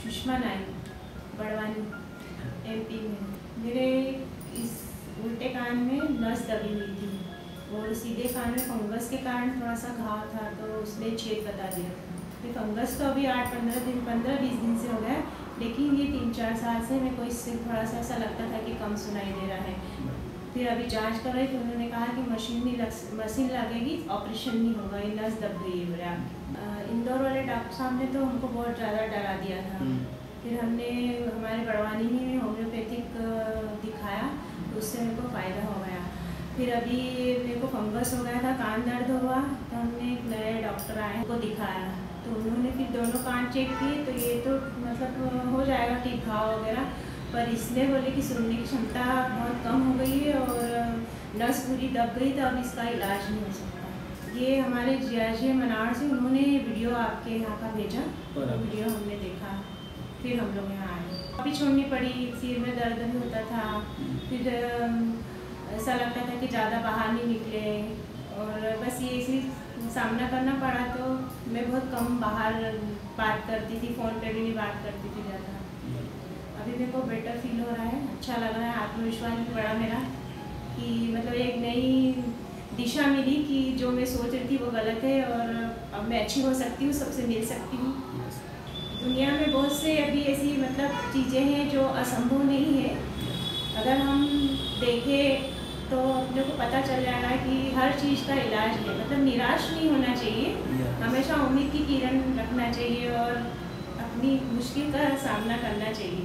Sushma Naik, Barwani, MP में। मेरे इस उल्टे कान में नस दबी हुई थी और सीधे कान में फंगस के कारण थोड़ा सा घाव था, तो उसने छेद बता दिया। फिर फंगस तो अभी 15-20 दिन से हो गया, लेकिन ये 3-4 साल से मेरे को इससे थोड़ा सा ऐसा लगता था कि कम सुनाई दे रहा है। फिर अभी जांच कर रही, तो उन्होंने कहा कि मशीन लगेगी, ऑपरेशन नहीं होगा, ये नस दब गई है बोले आपकी। इंदौर वाले डॉक्टर साहब ने तो हमको बहुत ज़्यादा डरा दिया था। फिर हमने हमारे बड़वानी में होम्योपैथिक दिखाया, तो उससे मेरे को फ़ायदा हो गया। फिर अभी मेरे को फंगस हो गया था, कान दर्द हुआ, तो हमने एक नए डॉक्टर आए उनको दिखाया, तो उन्होंने फिर दोनों कान चेक किए, तो ये तो मतलब हो जाएगा ठीक घाव वगैरह, पर इसने बोले कि सुनने की क्षमता बहुत कम हो गई है और नस पूरी दब गई, तो अब इसका इलाज नहीं हो सकता। ये हमारे जियाजी मनाड़ से उन्होंने वीडियो आपके यहाँ का भेजा, तो वीडियो हमने देखा, फिर हम लोग यहाँ आए। अभी छोड़नी पड़ी, सिर में दर्द भी होता था, फिर ऐसा लगता था कि ज़्यादा बाहर नहीं निकले, और बस ये इसी सामना करना पड़ा। तो मैं बहुत कम बाहर बात करती थी, फ़ोन पे भी नहीं बात करती थी ज़्यादा। अभी मेरे को बेटर फील हो रहा है, अच्छा लग रहा है, आत्मविश्वास भी बढ़ा मेरा, कि मतलब एक नई दिशा मिली कि जो मैं सोच रही थी वो गलत है और अब मैं अच्छी हो सकती हूँ, सबसे मिल सकती हूँ। दुनिया में बहुत से अभी ऐसी मतलब चीज़ें हैं जो असंभव नहीं है। अगर हम देखें तो अपने को पता चल जाएगा कि हर चीज़ का इलाज है। मतलब निराश नहीं होना चाहिए, हमेशा उम्मीद की किरण रखना चाहिए और अपनी मुश्किल का सामना करना चाहिए।